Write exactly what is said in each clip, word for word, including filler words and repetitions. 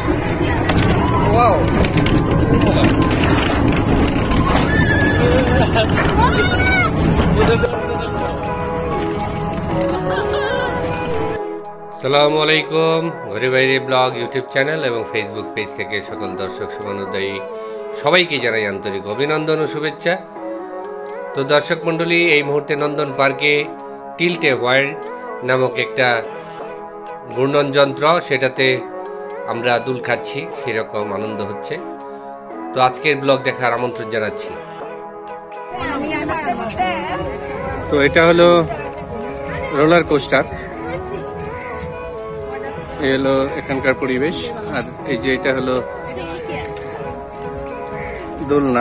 Wow. আসসালামু আলাইকুম। ঘরে বাইরে ব্লগ ইউটিউব চ্যানেল এবং ফেসবুক পেজ থেকে সকল দর্শক শুভানুদ্দায়ী সবাইকে জানাই আন্তরিক অভিনন্দন ও শুভেচ্ছা। তো দর্শক মণ্ডলী, এই মুহূর্তে নন্দন পার্কে টিল্ট এ ওয়ার্ল্ড নামক একটা ঘূর্ণন যন্ত্র, সেটাতে আমরা দুল খাচ্ছি, সেরকম আনন্দ হচ্ছে। তো আজকের ব্লগ দেখার আমন্ত্রণ জানাচ্ছি। তো এটা হলো রোলার কোস্টার, এই হলো এখানকার পরিবেশ। আর এই যে এটা হলো দোলনা।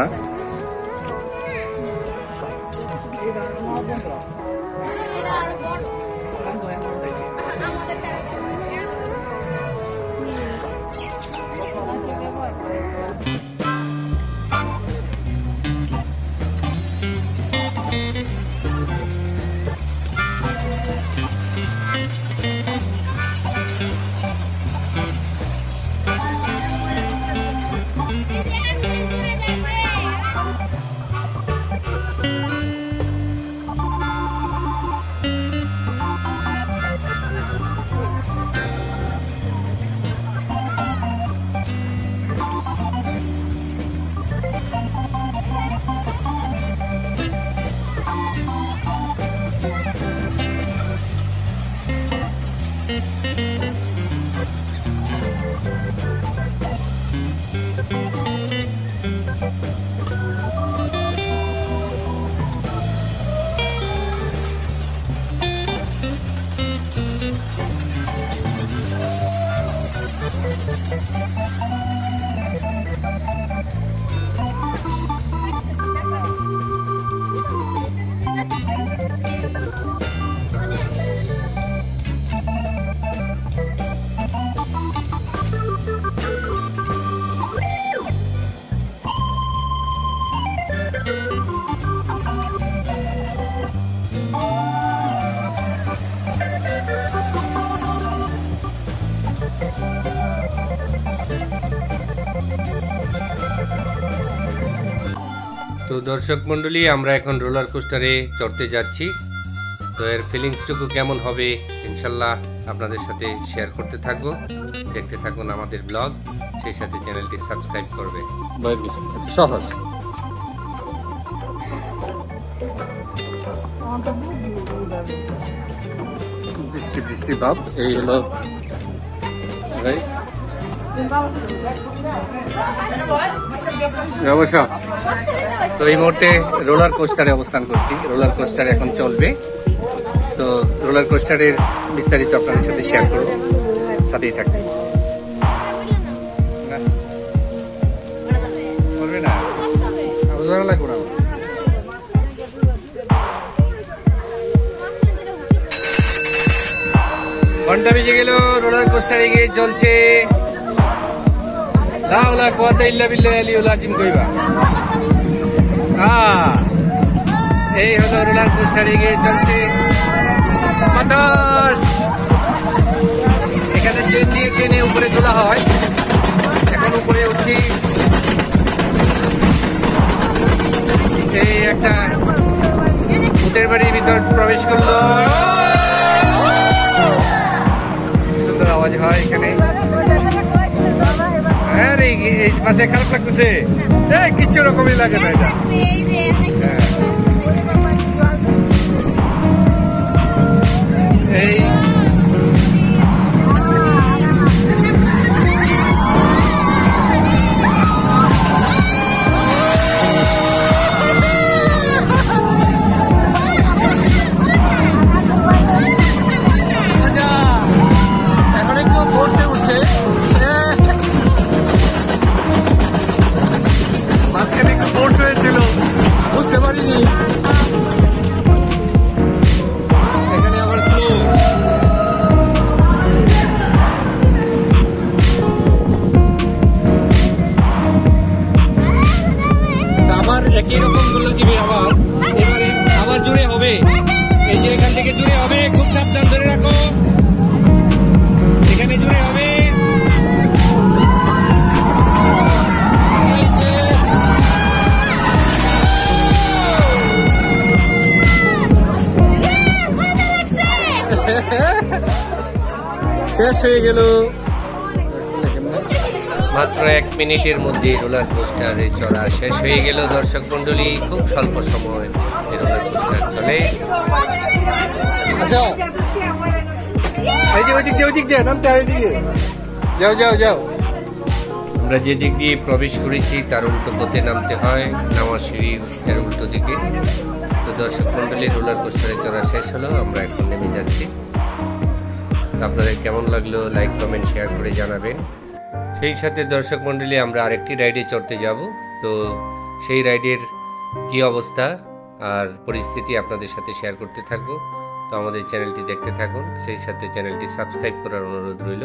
তো দর্শক মণ্ডলী, আমরা এখন রোলার কোস্টারে চড়তে যাচ্ছি। তো এর ফিলিংসটুকু কেমন হবে ইনশাল্লাহ আপনাদের সাথে শেয়ার করতে থাকবো। দেখতে থাকুন আমাদের ব্লগ, সেই সাথে চ্যানেলটি সাবস্ক্রাইব করবে। সহজ বৃষ্টি বৃষ্টি ভাব, এই হলো অবশ্য। তো এই মুহূর্তে রোলার কোস্টারে অবস্থান করছি। রোলার কোস্টার এখন চলবে। তো রোলার কোস্টারের বিস্তারিত আপনাদের সাথে শেয়ার করবো, সাথেই থাকবে। ঘন্টা বেজে গেল, রোলার কোস্টার এগিয়ে চলছে। এই হলো রোলার কোস্টার এগিয়ে চলছে। এখানে ট্রেন দিয়ে ট্রেনে উপরে তোলা হয়। এখন উপরে উঠছি। এই একটা ভূতের বাড়ির ভিতর প্রবেশ করলো। সুন্দর আওয়াজ হয় এখানে। আরে এই পাশে খারাপ লাগতেছে, কিচ্ছু রকমই লাগে না এটা। এই একই রকম গুলো দিবে আবার, এবারে আবার জোরে হবে। এই যে এখান থেকে জোরে হবে, খুব সাবধান ধরে রাখো, এখানে জোরে হবে। শেষ হয়ে গেল। মাত্র এক মিনিটের মধ্যে রোলার কোস্টারে চড়া শেষ হয়ে গেল দর্শক মন্ডলী। খুব স্বল্প সময় রোলার কোস্টার চলে। আচ্ছা ওই দিক দিয়ে ওই দিক দিয়ে নামতে হয়, ওইদিকে যাও যাও যাও। আমরা যে দিক দিয়ে প্রবেশ করেছি তার উল্টো পথে নামতে হয়, নামার সিঁড়ির এর উল্টো দিকে। তো দর্শক মন্ডলী রোলার কোস্টারে চড়া শেষ হলো, আমরা এখন নেমে যাচ্ছি। তো আপনাদের কেমন লাগলো লাইক কমেন্ট শেয়ার করে জানাবেন। সেই সাথে দর্শক মন্ডলী আমরা আরেকটি রাইডে চড়তে যাব। তো সেই রাইডের কি অবস্থা আর পরিস্থিতি আপনাদের সাথে শেয়ার করতে থাকবো। তো আমাদের চ্যানেলটি দেখতে থাকুন, সেই সাথে চ্যানেলটি সাবস্ক্রাইব করার অনুরোধ রইল।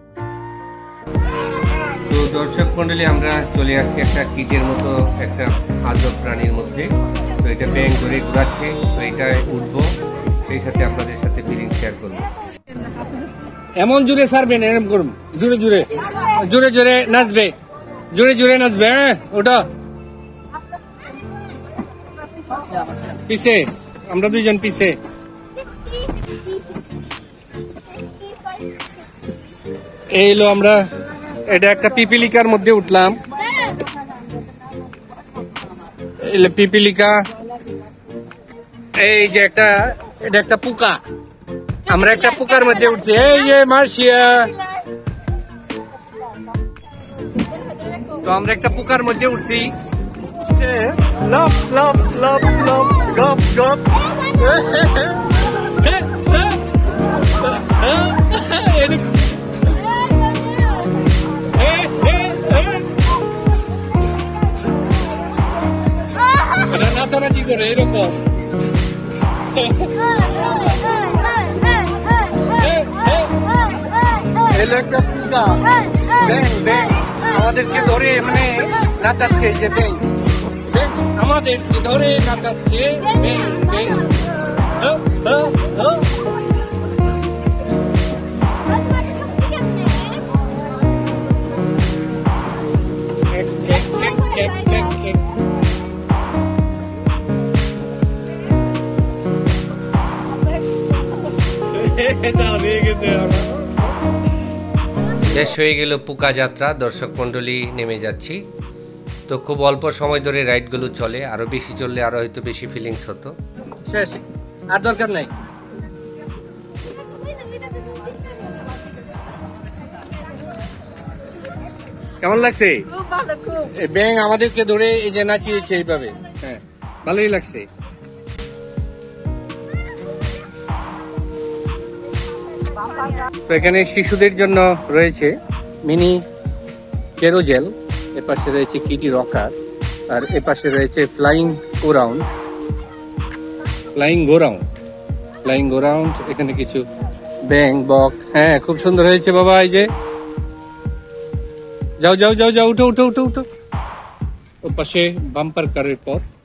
তো দর্শক মন্ডলী আমরা চলে আসছি একটা কিটের মতো একটা আজব প্রাণীর মধ্যে। তো এটা ব্যাং ধরে ঘুরাচ্ছে, তো এটায় উঠবো, সেই সাথে আপনাদের সাথে ফিলিং শেয়ার করবো। এমন জোরে ছাড়বেন, এরকম করুন, জোরে জোরে জোরে জোরে নাচবে, জোরে জোরে নাচবে। হ্যাঁ ওটা পিছে, আমরা দুইজন পিছে। এই হলো আমরা, এটা একটা পিপিলিকার মধ্যে উঠলাম। পিপিলিকা, এই যে একটা, এটা একটা পোকা, আমরা একটা পোকার মধ্যে উঠছি। এই যে মার্শিয়া, তো আমরা একটা পোকার মধ্যে উঠছি। লপ লপ লপ লপ গপ গপ। এটা নাচানাচি করে এরকম। একটা পোকা ব্যাং ব্যাং আমাদেরকে ধরে মানে নাচাচ্ছে, যে ব্যাং ব্যাং আমাদেরকে ধরে নাচাচ্ছে, ব্যাং ব্যাং। শেষ হয়ে গেল পোকা যাত্রা। দর্শক মন্ডলী নেমে যাচ্ছি। তো খুব অল্প সময় ধরে রাইডগুলো চলে, আরো বেশি চললে আরো হয়তো বেশি ফিলিংস হতো। শেষ, আর দরকার নাই। কেমন লাগছে? ব্যাং আমাদেরকে ধরে এই যে নাচিয়েছে এইভাবে। হ্যাঁ ভালোই লাগছে। তো এখানে শিশুদের জন্য রয়েছে মিনি কেরোজেল, এর পাশে রয়েছে কিটি রকার, আর এ পাশে রয়েছে flying go round, flying go round, flying go round. এখানে কিছু ব্যাং বক। হ্যাঁ খুব সুন্দর হয়েছে বাবা। এই যে যাও যাও যাও যাও, উঠো উঠো উঠো উঠো। ওর পাশে বাম্পার কারের পথ।